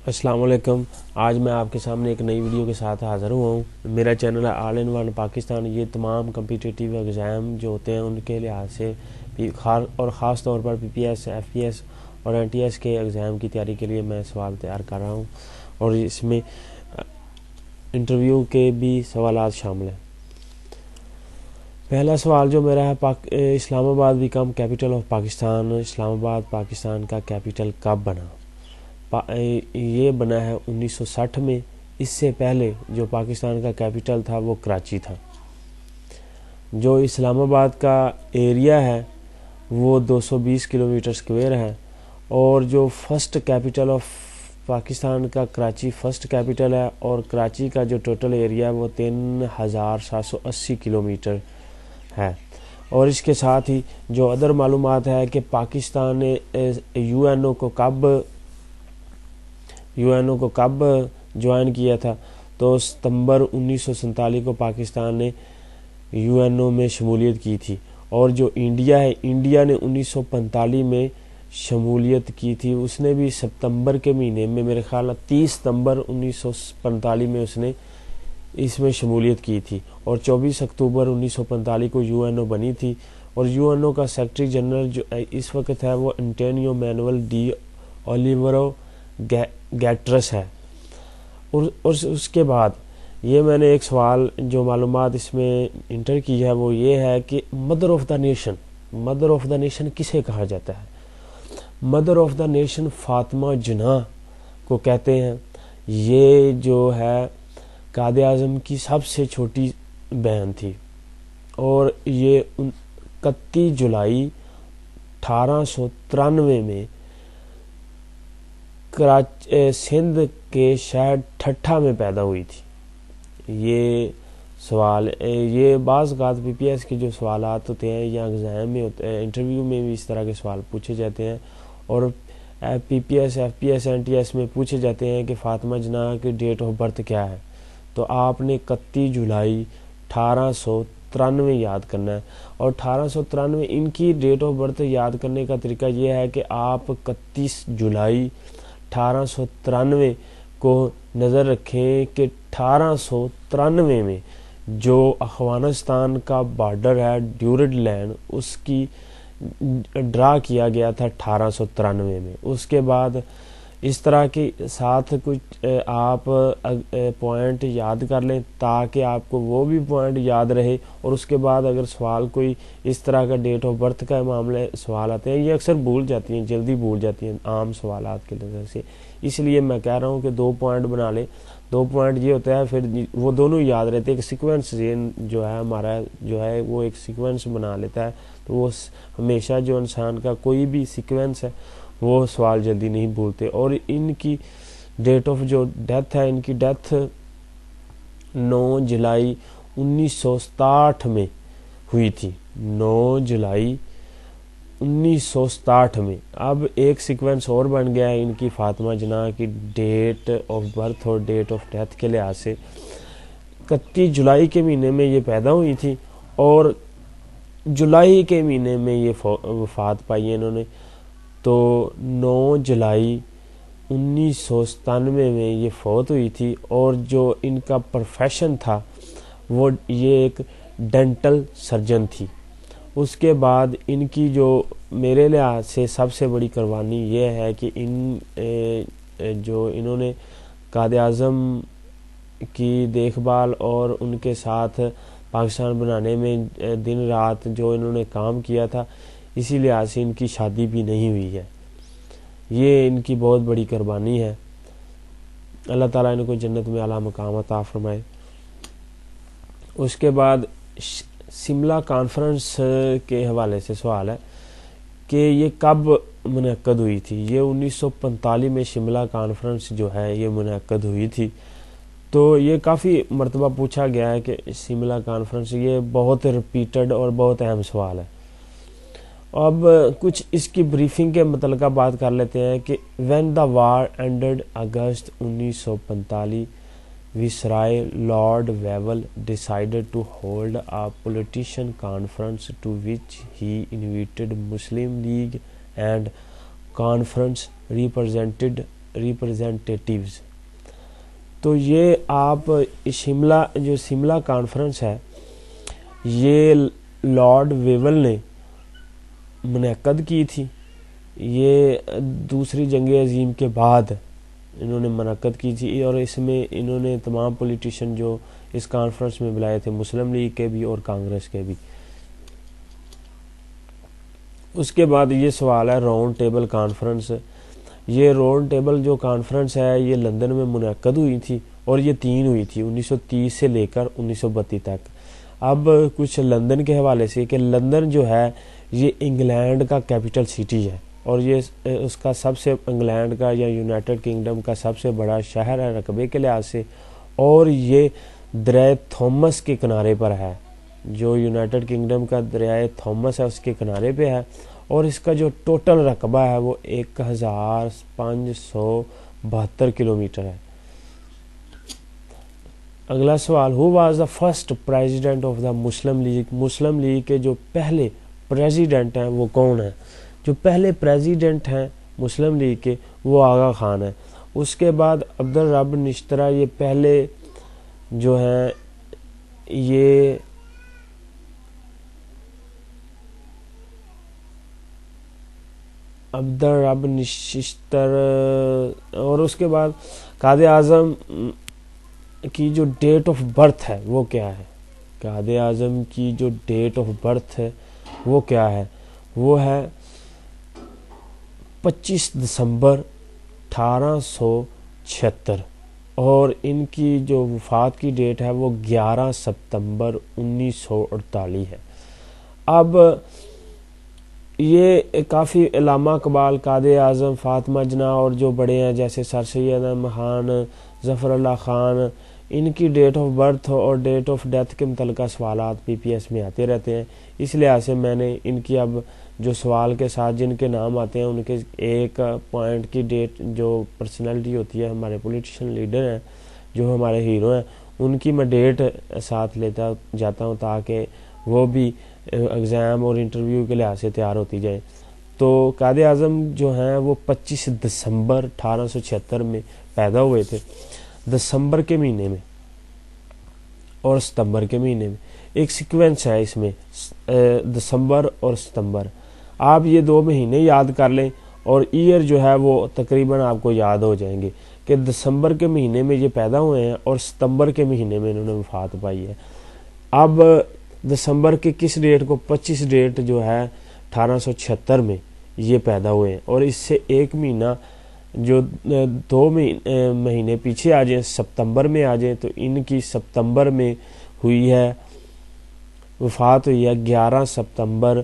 السلام علیکم. آج میں آپ کے سامنے ایک نئی ویڈیو کے ساتھ حاضر ہوا ہوں. میرا چینل ہے آل ان ون پاکستان. یہ تمام کمپیٹیٹیو ایگزام جو ہوتے ہیں ان کے لحاظ سے اور خاص طور پر P P S, F P S اور این ٹی ایس کے ایگزام کی تیاری کے لیے میں سوال تیار کر رہا ہوں، اور اس میں انٹرویو کے بھی سوالات شامل ہیں. پہلا سوال جو میرا ہے، Islamabad become capital of Pakistan. Islamabad Pakistan کا کیپٹل کب بنا؟ یہ بنا ہے 1960 میں. اس سے پہلے جو پاکستان کا کیپٹل تھا وہ کراچی تھا. جو اسلام آباد کا ایریا ہے وہ 220 کلومیٹر اسکوائر ہے، اور جو فرسٹ کیپٹل آف پاکستان کا کراچی فرسٹ کیپٹل ہے، اور کراچی کا جو ٹوٹل ایریا ہے وہ 3780 کلومیٹر ہے. اور اس کے ساتھ ہی جو ادر معلومات ہے کہ پاکستان نے یو این او کو کب جوائن کیا تھا، تو ستمبر 1947 کو پاکستان نے یو این او میں شمولیت کی تھی. اور جو انڈیا نے 1945 میں شمولیت کی تھی. اس نے بھی ستمبر کے مہینے میں، میرے خیال 30 ستمبر 1945 میں اس نے اس میں شمولیت کی تھی، اور 24 اکتوبر 1945 کو یو این او بنی تھی. اور یو این او کا سیکرٹری جنرل جو اس وقت ہے وہ Antonio Manuel de Oliveira Guterres ہے. اور اس کے بعد یہ میں نے ایک سوال جو معلومات اس میں انٹر کی ہے وہ یہ ہے کہ مدر آف دا نیشن کسے کہا جاتا ہے؟ Mother of the nation Fatima Jinnah کو کہتے ہیں. یہ جو ہے قائد اعظم کی سب سے چھوٹی بہن تھی، اور یہ 31 جولائی 1893 میں سندھ کے شہر ٹھٹھا میں پیدا ہوئی تھی. یہ بعض اوقات پی پی ایس کے جو سوالات ہوتے ہیں یا ایگزام میں ہوتے ہیں، انٹرویو میں بھی اس طرح کے سوال پوچھے جاتے ہیں، اور P P S, F P S, N T S میں پوچھے جاتے ہیں کہ فاطمہ جناح کی ڈیٹ آف برتھ کیا ہے. تو آپ نے 31 جولائی 1893 یاد کرنا ہے. اور 1893 ان کی ڈیٹ آف برتھ یاد کرنے کا طریقہ یہ ہے کہ آپ 31 جولائی 1893 کو نظر رکھیں کہ 1893 میں جو افغانستان کا بارڈر ہے ڈیورڈ لینڈ، اس کی ڈرا کیا گیا تھا 1893 میں. اس کے بعد اس طرح کے ساتھ کچھ آپ پوائنٹ یاد کر لیں تاکہ آپ کو وہ بھی پوائنٹ یاد رہے. اور اس کے بعد اگر سوال کوئی اس طرح کا ڈیٹ آف برتھ کا معاملے سوال آتے ہیں، یہ اکثر بھول جاتی ہیں، جلدی بھول جاتی ہیں عام سوالات کے نظر سے. اس لیے میں کہہ رہا ہوں کہ 2 پوائنٹ بنا لیں. 2 پوائنٹ یہ ہوتا ہے، پھر وہ دونوں یاد رہتے ہیں. ایک سیکوینس جو ہے ہمارا جو ہے وہ ایک سیکوینس بنا لیتا ہے، تو وہ ہمیشہ جو انسان کا کوئی بھی سیکوینس ہے وہ سوال جلدی نہیں بھولتے. اور ان کی ڈیٹ آف جو ڈیتھ ہے، ان کی ڈیتھ 9 جولائی 1967 میں ہوئی تھی. 9 جولائی 1967 میں. اب ایک سیکوینس اور بن گیا ہے ان کی فاطمہ جناح کی ڈیٹ آف برتھ اور ڈیٹ آف ڈیتھ کے لحاظ سے. 31 جولائی کے مہینے میں یہ پیدا ہوئی تھی، اور جولائی کے مہینے میں یہ وفات پائی انہوں نے. تو 9 جولائی 1997 میں یہ فوت ہوئی تھی. اور جو ان کا پروفیشن تھا وہ یہ ایک ڈینٹل سرجن تھی. اس کے بعد ان کی جو میرے لحاظ سے سب سے بڑی قربانی یہ ہے کہ انہوں نے قائد اعظم کی دیکھ بھال اور ان کے ساتھ پاکستان بنانے میں دن رات جو انہوں نے کام کیا تھا، اسی لحاظ سے ان کی شادی بھی نہیں ہوئی ہے. یہ ان کی بہت بڑی قربانی ہے. اللہ تعالیٰ ان کو جنت میں اعلیٰ مقام عطا فرمائے. اس کے بعد شملہ کانفرنس کے حوالے سے سوال ہے کہ یہ کب منعقد ہوئی تھی. یہ 1945 میں شملہ کانفرنس جو ہے یہ منعقد ہوئی تھی. تو یہ کافی مرتبہ پوچھا گیا ہے کہ شملہ کانفرنس، یہ بہت ریپیٹڈ اور بہت اہم سوال ہے. اب کچھ اس کی بریفنگ کے متعلقہ بات کر لیتے ہیں کہ when the war ended August 1945 viceroy Lord Wavell decided to hold a politician conference to which he invited Muslim League and conference represented representatives. تو یہ آپ شملہ کانفرنس ہے یہ لارڈ ویول نے منعقد کی تھی. یہ دوسری جنگ عظیم کے بعد انہوں نے منعقد کی تھی اور اس میں انہوں نے تمام پولیٹیشین جو اس کانفرنس میں بلائے تھے مسلم لیگ کے بھی اور کانگریس کے بھی. اس کے بعد یہ سوال ہے راؤنڈ ٹیبل کانفرنس. یہ راؤنڈ ٹیبل جو کانفرنس ہے یہ لندن میں منعقد ہوئی تھی اور یہ 3 ہوئی تھی 1930 سے لے کر 1932 تک. اب کچھ لندن کے حوالے سے کہ لندن جو ہے یہ انگلینڈ کا کیپٹل سٹی ہے اور یہ اس کا سب سے انگلینڈ کا یا یونائٹڈ کنگڈم کا سب سے بڑا شہر ہے رقبے کے لحاظ سے, اور یہ دریائے تھامس کے کنارے پر ہے. جو یونائٹڈ کنگڈم کا دریائے تھامس ہے اس کے کنارے پہ ہے اور اس کا جو ٹوٹل رقبہ ہے وہ 1572 کلومیٹر ہے. اگلا سوال, who was the first president of the Muslim League. Muslim League کے جو پہلے پریزیڈنٹ ہیں وہ کون ہیں؟ جو پہلے پریزیڈنٹ ہیں مسلم لیگ کے وہ آغا خان ہیں. اس کے بعد عبدالرب نشترہ یہ پہلے جو ہیں یہ عبدالرب نشتر, اور اس کے بعد قائد اعظم کی جو ڈیٹ آف برتھ ہے وہ کیا ہے؟ قائد اعظم کی جو ڈیٹ آف برتھ ہے وہ کیا ہے؟ وہ ہے 25 دسمبر 1876 اور ان کی جو وفات کی ڈیٹ ہے وہ 11 ستمبر 1948 ہے. اب یہ کافی علامہ اقبال, قائد اعظم, فاطمہ جناح اور جو بڑے ہیں جیسے سر سید احمد خان, ظفر اللہ خان, ان کی ڈیٹ آف برتھ اور ڈیٹ آف ڈیتھ کے متعلقہ سوالات پی پی ایس میں آتے رہتے ہیں. اس لحاظ سے میں نے ان کی اب جو سوال کے ساتھ جن کے نام آتے ہیں ان کے ایک پوائنٹ کی ڈیٹ جو پرسنالٹی ہوتی ہے ہمارے پولیٹیشین لیڈر ہیں جو ہمارے ہیرو ہیں ان کی میں ڈیٹ ساتھ لیتا جاتا ہوں تاکہ وہ بھی ایگزام اور انٹرویو کے لحاظ سے تیار ہوتی جائیں. تو قائد اعظم جو ہیں وہ 25 دسمبر 1876 میں پیدا ہوئے تھے, دسمبر کے مہینے میں اور ستمبر کے مہینے میں. ایک سیکوینس ہے اس میں دسمبر اور ستمبر. آپ یہ 2 مہینے یاد کر لیں اور ایئر جو ہے وہ تقریباً آپ کو یاد ہو جائیں گے کہ دسمبر کے مہینے میں یہ پیدا ہوئے ہیں اور ستمبر کے مہینے میں انہوں نے وفات پائی ہے. اب دسمبر کے کس ڈیٹ کو 25 ڈیٹ جو ہے 1876 میں یہ پیدا ہوئے ہیں اور اس سے ایک مہینہ جو 2 مہینے پیچھے آ جائیں ستمبر میں آ جائیں تو ان کی ستمبر میں ہوئی ہے وفات ہوئی ہے 11 ستمبر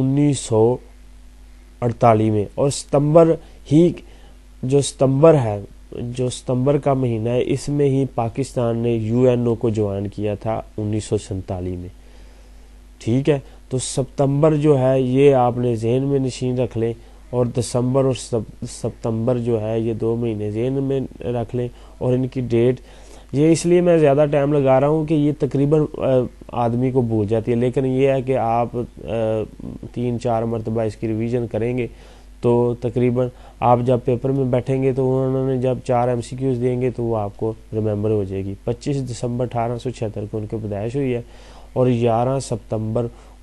1948 میں. اور ستمبر ہی جو ستمبر کا مہینہ ہے اس میں ہی پاکستان نے UN کو جوائن کیا تھا 1947 میں. ٹھیک ہے, تو ستمبر جو ہے یہ آپ نے ذہن میں نشین رکھ لیں اور دسمبر اور ستمبر جو ہے یہ 2 مہینے ذہن میں رکھ لیں اور ان کی ڈیٹ. یہ اس لیے میں زیادہ ٹائم لگا رہا ہوں کہ یہ تقریباً آدمی کو بھول جاتی ہے, لیکن یہ ہے کہ آپ 3-4 مرتبہ اس کی ریویژن کریں گے تو تقریباً آپ جب پیپر میں بیٹھیں گے تو انہوں نے جب 4 MCQs دیں گے تو وہ آپ کو ریممبر ہو جائے گی. 25 دسمبر 1876 کو ان کی پیدائش ہوئی ہے اور 11 ستمبر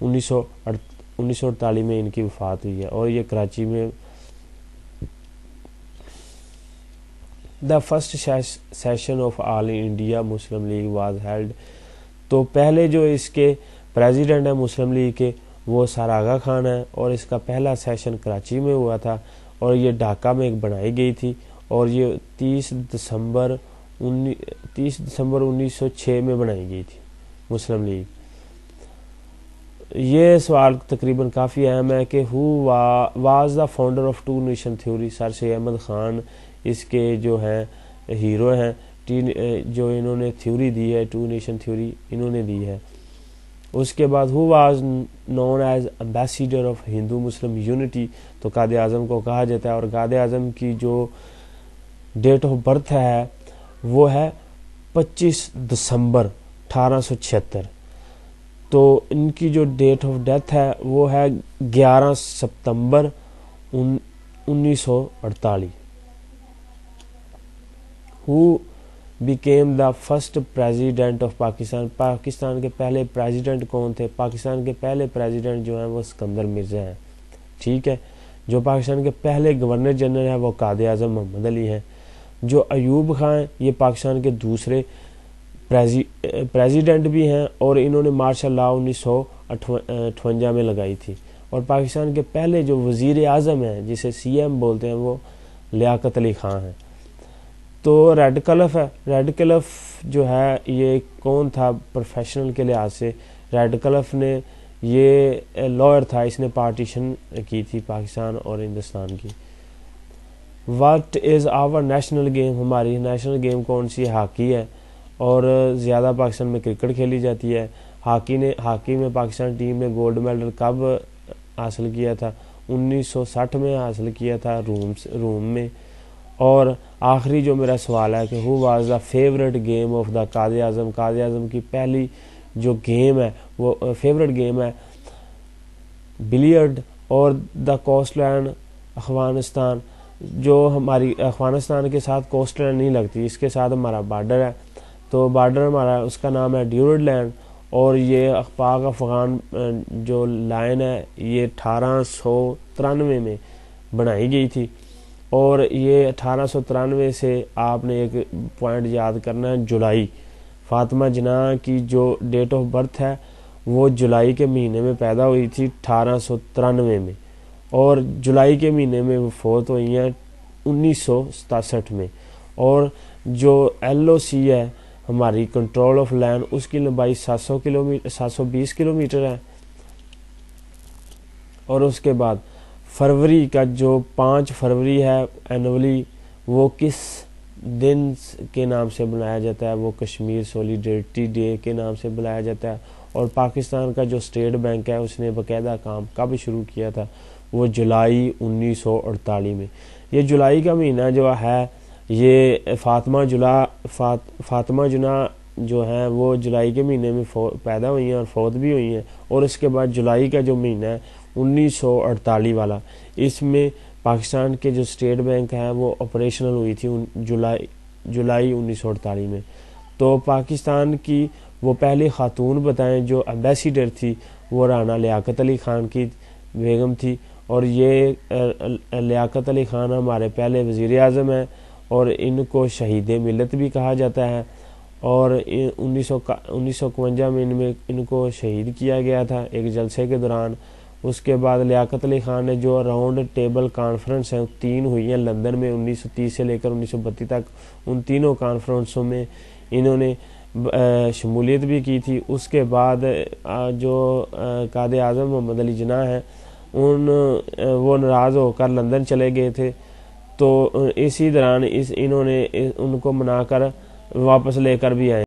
1948 میں ان کی وفات ہوئی ہے اور یہ کراچی میں. The first session of All India Muslim League was held. تو پہلے جو اس کے پریزیڈنٹ ہیں مسلم لیگ کے وہ سر آغا خان ہیں اور اس کا پہلا سیشن کراچی میں ہوا تھا اور یہ ڈھاکہ میں ایک بنائی گئی تھی اور یہ 30 دسمبر 1906 میں بنائی گئی تھی مسلم لیگ. یہ سوال تقریباً کافی اہم ہے کہ who was the founder of 2 nation theory. Sir Syed Ahmed Khan اس کے جو ہیں ہیرو ہیں جو انہوں نے تھیوری دی ہے 2 نیشن تھیوری انہوں نے دی ہے. اس کے بعد who was known as ambassador of Hindu Muslim unity. تو قائد اعظم کو کہا جاتا ہے اور قائد اعظم کی جو ڈیٹ آف برتھ ہے وہ ہے 25 دسمبر 1876. تو ان کی جو ڈیٹ آف ڈیتھ ہے وہ ہے 11 ستمبر 1948. who became the first president of Pakistan. Pakistan کے پہلے پریزیڈنٹ کون تھے؟ پاکستان کے پہلے پریزیڈنٹ جو ہیں وہ اسکندر مرزا ہیں. ٹھیک ہے. جو پاکستان کے پہلے گورنر جنرل ہیں وہ قائد اعظم محمد علی ہیں. جو ایوب خان ہیں یہ پاکستان کے دوسرے پریزیڈنٹ بھی ہیں اور انہوں نے مارشل لا 1958 میں لگائی تھی. اور پاکستان کے پہلے جو وزیر اعظم ہیں جسے سی ایم بولتے ہیں وہ لیاقت علی خان ہیں. تو ریڈ کلف ہے. ریڈ کلف جو ہے یہ کون تھا پروفیشنل کے لحاظ سے؟ ریڈ کلف نے یہ لائر تھا, اس نے پارٹیشن کی تھی پاکستان اور ہندوستان کی. What is our national game? ہماری نیشنل گیم کون سی؟ ہاکی ہے. اور زیادہ پاکستان میں کرکٹ کھیلی جاتی ہے. ہاکی میں پاکستان ٹیم نے گولڈ میڈل کب حاصل کیا تھا؟ 1960 میں حاصل کیا تھا روم میں. اور آخری جو میرا سوال ہے کہ who was the favourite game of the Quaid Azam? Quaid Azam کی پہلی جو گیم ہے وہ فیوریٹ گیم ہے بلیئرڈ. اور دا کوسٹ لینڈ افغانستان، جو ہماری افغانستان کے ساتھ کوسٹ لینڈ نہیں لگتی، اس کے ساتھ ہمارا بارڈر ہے، تو بارڈر ہمارا اس کا نام ہے ڈیورڈ لینڈ. اور یہ پاک افغان جو لائن ہے یہ 1893 میں بنائی گئی تھی. اور یہ 1893 سے آپ نے ایک پوائنٹ یاد کرنا ہے، جولائی. فاطمہ جناح کی جو ڈیٹ آف برتھ ہے وہ جولائی کے مہینے میں پیدا ہوئی تھی 1893 میں، اور جولائی کے مہینے میں وہ فوت ہوئی ہیں 1967 میں. اور جو LOC ہے ہماری کنٹرول آف لینڈ، اس کی لمبائی 720 کلومیٹر ہے. اور اس کے بعد فروری کا جو 5 فروری ہے اینولی، وہ کس دن کے نام سے بنایا جاتا ہے؟ وہ کشمیر سولیڈیرٹی ڈے کے نام سے بنایا جاتا ہے. اور پاکستان کا جو اسٹیٹ بینک ہے اس نے باقاعدہ کام کب شروع کیا تھا؟ وہ جولائی 1948 میں. یہ جولائی کا مہینہ جو ہے یہ فاطمہ جناح جو ہیں وہ جولائی کے مہینے میں پیدا ہوئی ہیں اور فوت بھی ہوئی ہیں. اور اس کے بعد جولائی کا جو مہینہ ہے 1948 والا، اس میں پاکستان کے جو اسٹیٹ بینک ہے وہ آپریشنل ہوئی تھی جولائی 1948 میں. تو پاکستان کی وہ پہلی خاتون بتائیں جو ایمبیسیڈر تھی، وہ رانا لیاقت علی خان کی بیگم تھی. اور یہ لیاقت علی خان ہمارے پہلے وزیر اعظم ہیں اور ان کو شہید ملت بھی کہا جاتا ہے. اور 1951 میں ان کو شہید کیا گیا تھا ایک جلسے کے دوران. اس کے بعد لیاقت علی خان نے جو راؤنڈ ٹیبل کانفرنس ہیں 3 ہوئی ہیں لندن میں 1930 سے لے کر 1932 تک، ان تینوں کانفرنسوں میں انہوں نے شمولیت بھی کی تھی. اس کے بعد جو قائد اعظم محمد علی جناح ہیں وہ ناراض ہو کر لندن چلے گئے تھے، تو اسی دوران انہوں نے ان کو منا کر واپس لے کر بھی آئے.